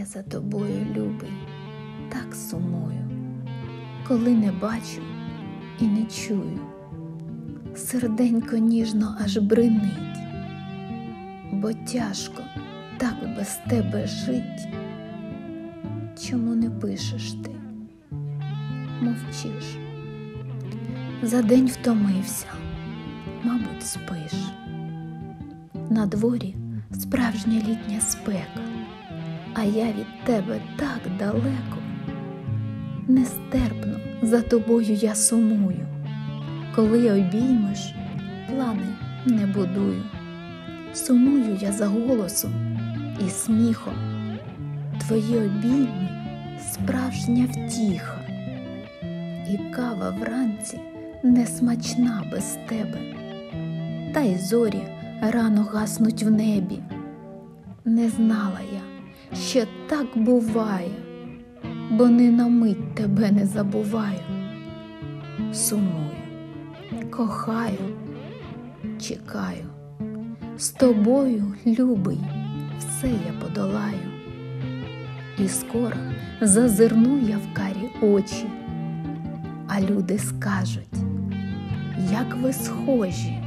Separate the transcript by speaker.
Speaker 1: я за тобою, любий, так сумую, коли не бачу і не чую. Серденько ніжно аж бринить, бо тяжко так без тебе жить. Чому не пишеш ти, мовчиш? За день втомився, мабуть, спиш. На дворі справжня літня спека, а я від тебе так далеко. Нестерпно за тобою я сумую, коли обіймеш, плани не будую. Сумую я за голосом і сміхом, твої обійми справжня втіха, і кава вранці несмачна без тебе, та й зорі рано гаснуть в небі. Не знала я, що так буває, бо ни на мить тебе не забуваю. Сумую, кохаю, чекаю, з тобою, любий, все я подолаю. І скоро зазирну я в карі очі, а люди скажуть, як ви схожі.